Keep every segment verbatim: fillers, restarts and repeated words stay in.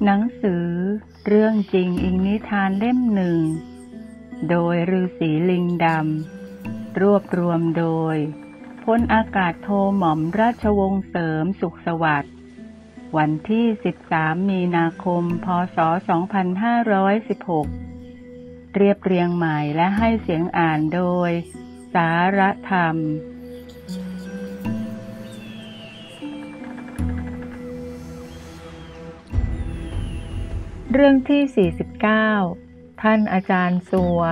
หนังสือเรื่องจริงอิงนิทานเล่มหนึ่งโดยฤาษีลิงดำรวบรวมโดยพลอากาศโทหม่อมราชวงศ์เสริมสุขสวัสดิ์วันที่สิบสามมีนาคมพ.ศ. สองพันห้าร้อยสิบหกเรียบเรียงใหม่และให้เสียงอ่านโดยสารธรรมเรื่องที่สี่สิบเก้าท่านอาจารย์ซัว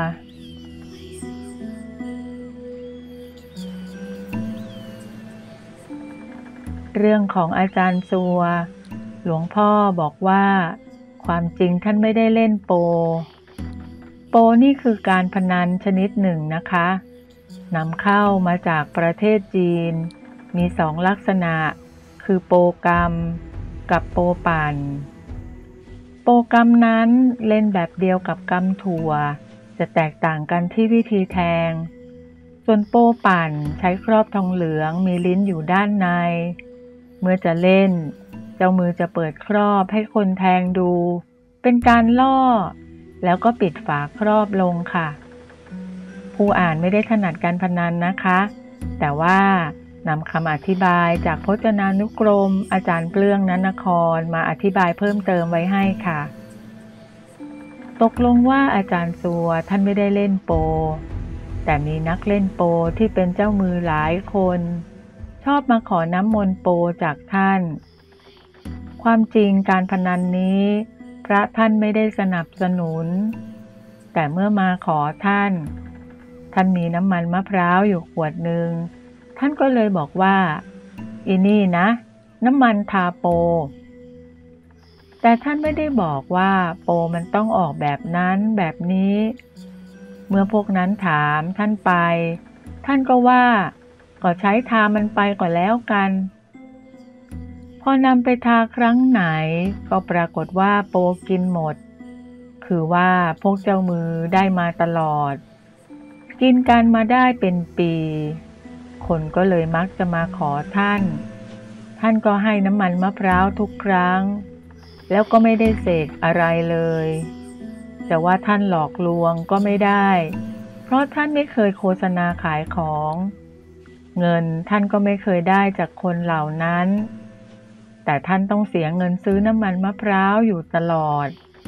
เรื่องของอาจารย์ซัวหลวงพ่อบอกว่าความจริงท่านไม่ได้เล่นโปโปนี่คือการพนันชนิดหนึ่งนะคะนำเข้ามาจากประเทศจีนมีสองลักษณะคือโปกรรมกับโปปั่นโปกรรมนั้นเล่นแบบเดียวกับกรรมถั่วจะแตกต่างกันที่วิธีแทงส่วนโปปั่นใช้ครอบทองเหลืองมีลิ้นอยู่ด้านในเมื่อจะเล่นเจ้ามือจะเปิดครอบให้คนแทงดูเป็นการล่อแล้วก็ปิดฝาครอบลงค่ะผู้อ่านไม่ได้ถนัดการพนันนะคะแต่ว่านำคำอธิบายจากพจนานุกรมอาจารย์เปลื้องนนครมาอธิบายเพิ่มเติมไว้ให้ค่ะตกลงว่าอาจารย์ซัวท่านไม่ได้เล่นโปแต่มีนักเล่นโปที่เป็นเจ้ามือหลายคนชอบมาขอน้ำมนต์โปจากท่านความจริงการพนันนี้พระท่านไม่ได้สนับสนุนแต่เมื่อมาขอท่านท่านมีน้ำมันมะพร้าวอยู่ขวดหนึ่งท่านก็เลยบอกว่าอีนี่นะน้ำมันทาโปแต่ท่านไม่ได้บอกว่าโปมันต้องออกแบบนั้นแบบนี้เมื่อพวกนั้นถามท่านไปท่านก็ว่าก็ใช้ทามันไปก่อนแล้วกันพอนำไปทาครั้งไหนก็ปรากฏว่าโปกินหมดคือว่าพวกเจ้ามือได้มาตลอดกินกันมาได้เป็นปีคนก็เลยมักจะมาขอท่านท่านก็ให้น้ำมันมะพร้าวทุกครั้งแล้วก็ไม่ได้เสกอะไรเลยแต่ว่าท่านหลอกลวงก็ไม่ได้เพราะท่านไม่เคยโฆษณาขายของเงินท่านก็ไม่เคยได้จากคนเหล่านั้นแต่ท่านต้องเสียเงินซื้อน้ำมันมะพร้าวอยู่ตลอด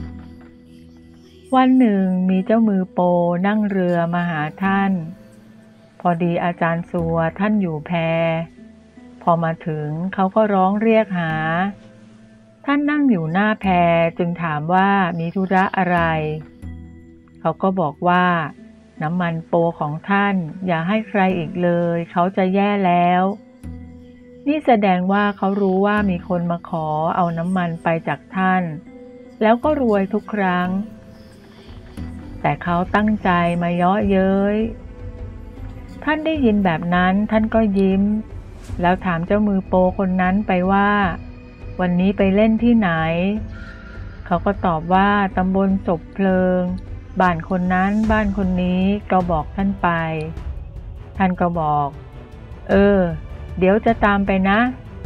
วันหนึ่งมีเจ้ามือโปนั่งเรือมาหาท่านพอดีอาจารย์ซัวท่านอยู่แพพอมาถึงเขาก็ร้องเรียกหาท่านนั่งอยู่หน้าแพจึงถามว่ามีธุระอะไรเขาก็บอกว่าน้ำมันโปของท่านอย่าให้ใครอีกเลยเขาจะแย่แล้วนี่แสดงว่าเขารู้ว่ามีคนมาขอเอาน้ำมันไปจากท่านแล้วก็รวยทุกครั้งแต่เขาตั้งใจมาเยาะเย้ยท่านได้ยินแบบนั้นท่านก็ยิ้มแล้วถามเจ้ามือโปคนนั้นไปว่าวันนี้ไปเล่นที่ไหนเขาก็ตอบว่าตำบลศพเพลิงบ้านคนนั้นบ้านคนนี้ก็บอกท่านไปท่านก็บอกเออเดี๋ยวจะตามไปนะ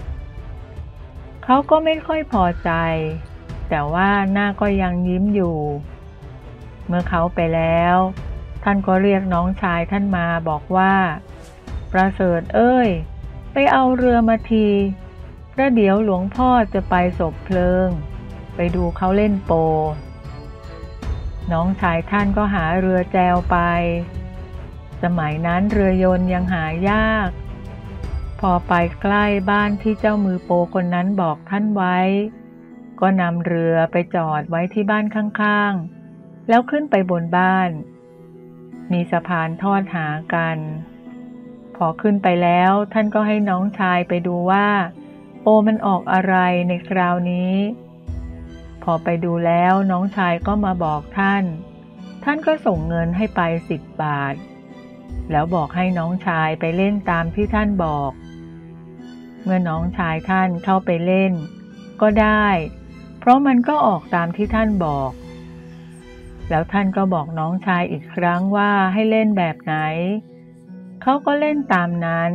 เขาก็ไม่ค่อยพอใจแต่ว่าหน้าก็ยังยิ้มอยู่เมื่อเขาไปแล้วท่านก็เรียกน้องชายท่านมาบอกว่าประเสริฐเอ้ยไปเอาเรือมาทีประเดี๋ยวหลวงพ่อจะไปศพเพลิงไปดูเขาเล่นโปน้องชายท่านก็หาเรือแจวไปสมัยนั้นเรือยนต์ยังหายากพอไปใกล้บ้านที่เจ้ามือโปคนนั้นบอกท่านไว้ก็นำเรือไปจอดไว้ที่บ้านข้างๆแล้วขึ้นไปบนบ้านมีสะพานทอดหากันพอขึ้นไปแล้วท่านก็ให้น้องชายไปดูว่าโปมันออกอะไรในคราวนี้พอไปดูแล้วน้องชายก็มาบอกท่านท่านก็ส่งเงินให้ไปสิบบาทแล้วบอกให้น้องชายไปเล่นตามที่ท่านบอกเมื่อน้องชายท่านเข้าไปเล่นก็ได้เพราะมันก็ออกตามที่ท่านบอกแล้วท่านก็บอกน้องชายอีกครั้งว่าให้เล่นแบบไหนเขาก็เล่นตามนั้น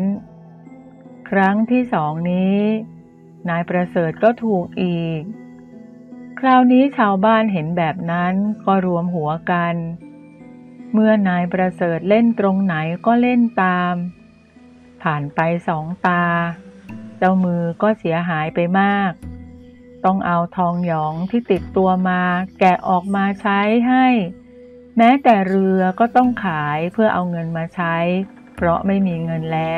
ครั้งที่สองนี้นายประเสริฐก็ถูกอีกคคราวนี้ชาวบ้านเห็นแบบนั้นก็รวมหัวกัน เมื่อนายประเสริฐเล่นตรงไหนก็เล่นตาม ผ่านไปสองตา เจ้ามือก็เสียหายไปมาก ต้องเอาทองหยองที่ติดตัวมาแกะออกมาใช้ให้ แม้แต่เรือก็ต้องขายเพื่อเอาเงินมาใช้ เพราะไม่มีเงินแล้ว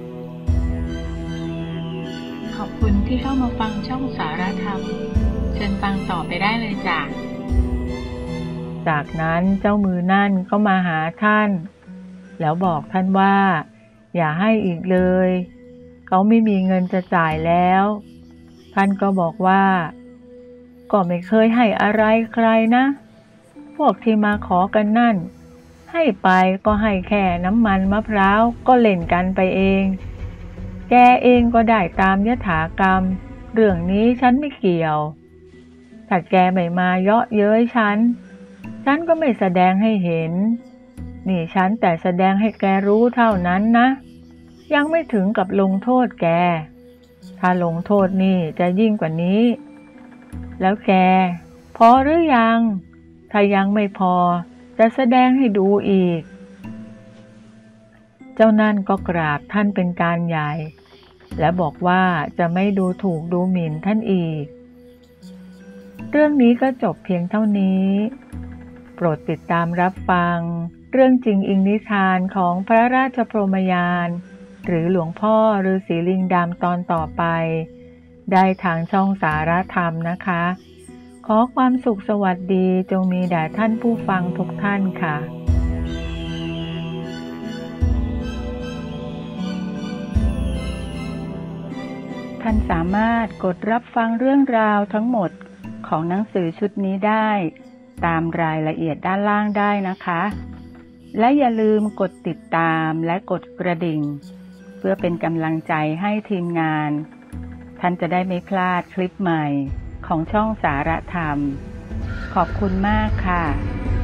ขอบคุณที่เข้ามาฟังช่องสารธรรม เชิญฟังต่อไปได้เลยจ้ะจากนั้นเจ้ามือนั่นก็มาหาท่าน แล้วบอกท่านว่า อย่าให้อีกเลย เขาไม่มีเงินจะจ่ายแล้ว ท่านก็บอกว่า ก็ไม่เคยให้อะไรใครนะ พวกที่มาขอกันนั่น ให้ไปก็ให้แค่น้ำมันมะพร้าวก็เล่นกันไปเอง แกเองก็ได้ตามยถากรรม เรื่องนี้ฉันไม่เกี่ยว ถ้าแกไม่มาเยาะเย้ยฉัน ฉันก็ไม่แสดงให้เห็น นี่ฉันแต่แสดงให้แกรู้เท่านั้นนะ ยังไม่ถึงกับลงโทษแก ถ้าลงโทษนี่จะยิ่งกว่านี้ แล้วแกพอหรือยัง ถ้ายังไม่พอจะแสดงให้ดูอีก เจ้านั่นก็กราบท่านเป็นการใหญ่ และบอกว่าจะไม่ดูถูกดูหมิ่นท่านอีก เรื่องนี้ก็จบเพียงเท่านี้ โปรดติดตามรับฟังเรื่องจริงอิงนิทานของพระราชพรหมยาน หรือหลวงพ่อฤาษีลิงดำตอนต่อไป ได้ทางช่องสารธรรมนะคะ ขอความสุขสวัสดีจงมีแด่ท่านผู้ฟังทุกท่านค่ะ ท่านสามารถกดรับฟังเรื่องราวทั้งหมดของหนังสือชุดนี้ได้ตามรายละเอียดด้านล่างได้นะคะ และอย่าลืมกดติดตามและกดกระดิ่ง เพื่อเป็นกำลังใจให้ทีมงาน ท่านจะได้ไม่พลาดคลิปใหม่ของช่องสารธรรม ขอบคุณมากค่ะ